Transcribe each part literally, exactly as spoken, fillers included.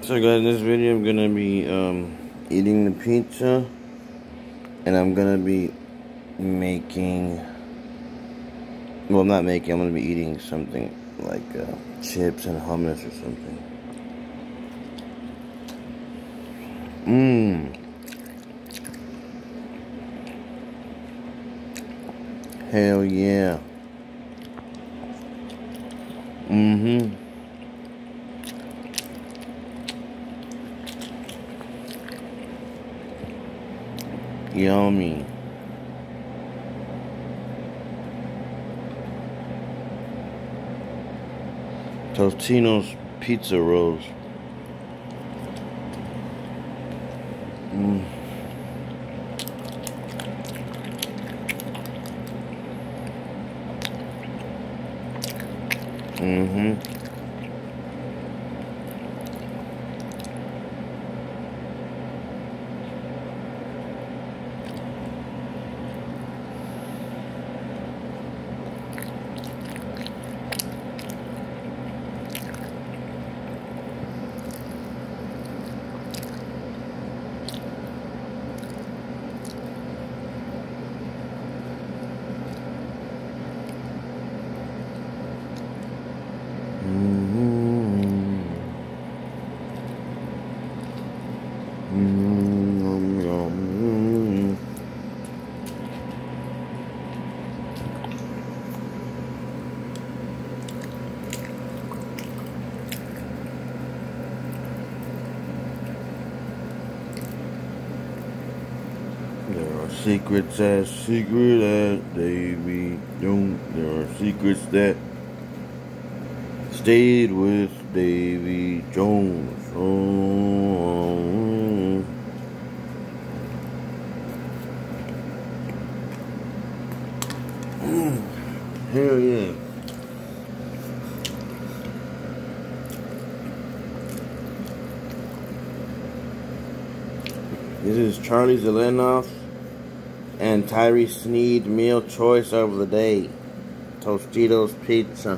So guys, in this video I'm gonna be um, eating the pizza, and I'm gonna be making, well, I'm not making, I'm gonna be eating something like uh, chips and hummus or something. Mmm. Hell yeah. Mm-hmm. Yummy. Totino's pizza rolls. Mm. Mm-hmm. There are secrets as secret as Davy Jones. There are secrets that stayed with Davy Jones. Oh, mm. Hell yeah. This is Charlie Zelenoff and Tyree Sneed meal choice of the day. Tostitos pizza.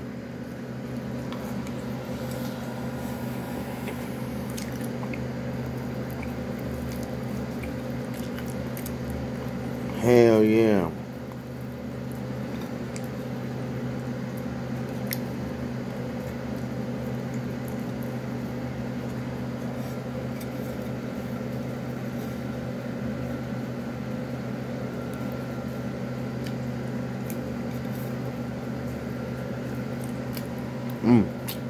Hell yeah. Mmm.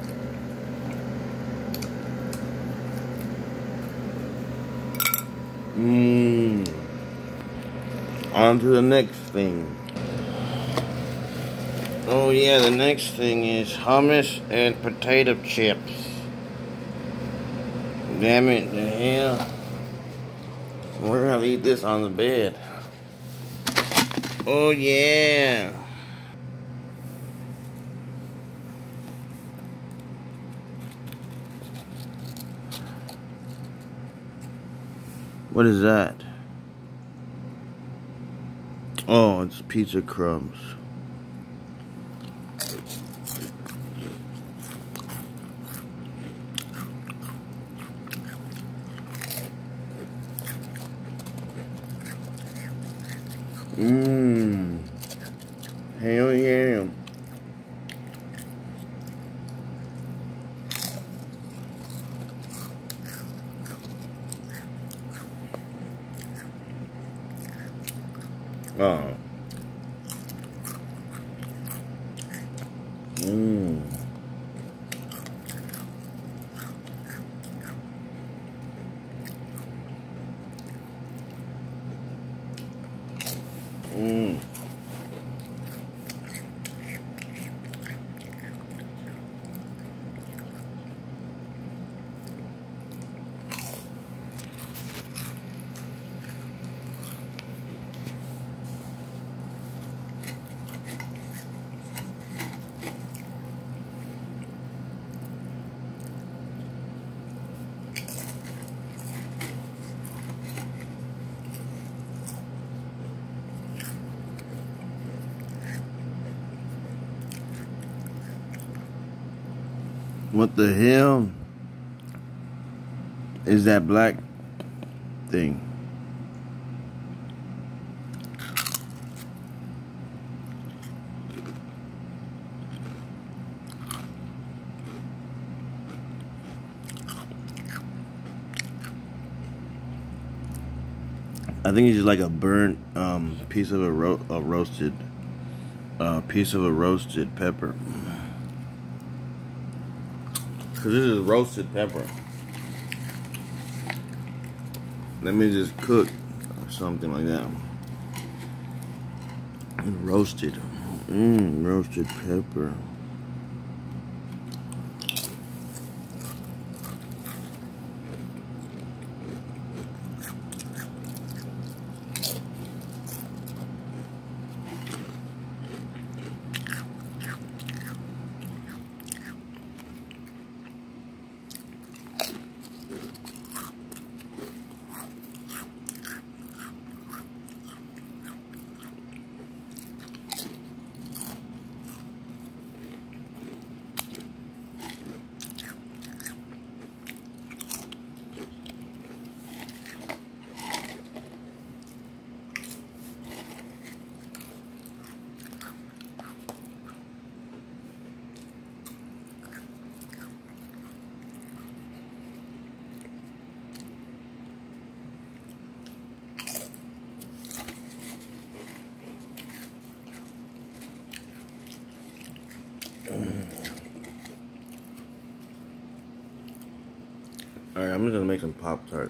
Mmm. On to the next thing. Oh yeah, the next thing is hummus and potato chips. Damn it, the hell. We're gonna eat this on the bed. Oh yeah. What is that? Oh, it's pizza crumbs. Mmm. Hell yeah. Oh. Mmm. Mmm. What the hell? is that black thing. I think it's just like a burnt um, piece of a, ro a roasted uh, piece of a roasted pepper. Cause this is roasted pepper. Let me just cook or something like that. Roasted, mmm, roasted pepper. Alright, I'm just gonna make some Pop-Tarts.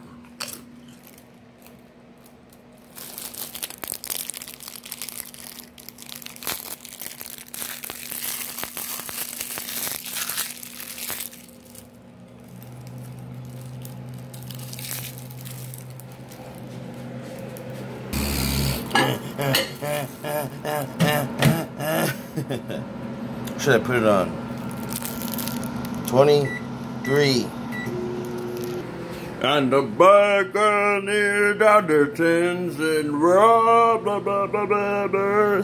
Should I put it on? twenty-three. And the bacon is down the tins and blah blah blah blah blah blah.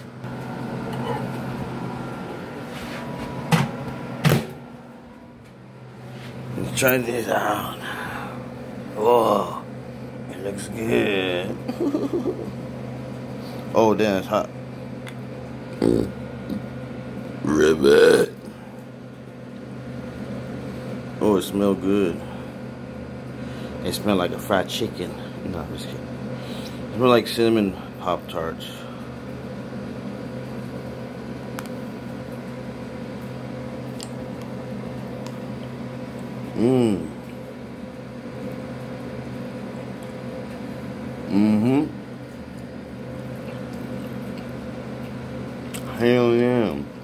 Let's try this out. Oh, it looks good. Oh, damn, it's hot. Ribbit. Oh, it smells good. It smells like a fried chicken. No, I'm just kidding. It smells like cinnamon Pop-Tarts. Mmm. Mm-hmm. Hell yeah.